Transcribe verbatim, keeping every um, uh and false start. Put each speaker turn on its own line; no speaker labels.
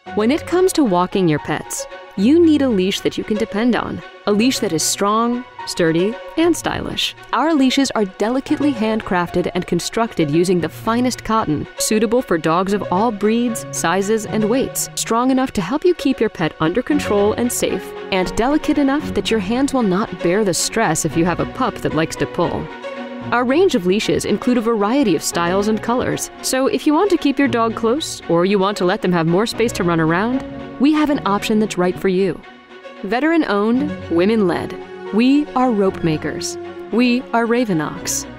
When it comes to walking your pets, you need a leash that you can depend on. A leash that is strong, sturdy, and stylish. Our leashes are delicately handcrafted and constructed using the finest cotton, suitable for dogs of all breeds, sizes, and weights. Strong enough to help you keep your pet under control and safe, and delicate enough that your hands will not bear the stress if you have a pup that likes to pull. Our range of leashes include a variety of styles and colors, so if you want to keep your dog close or you want to let them have more space to run around, we have an option that's right for you. Veteran-owned, women-led. We are rope makers. We are Ravenox.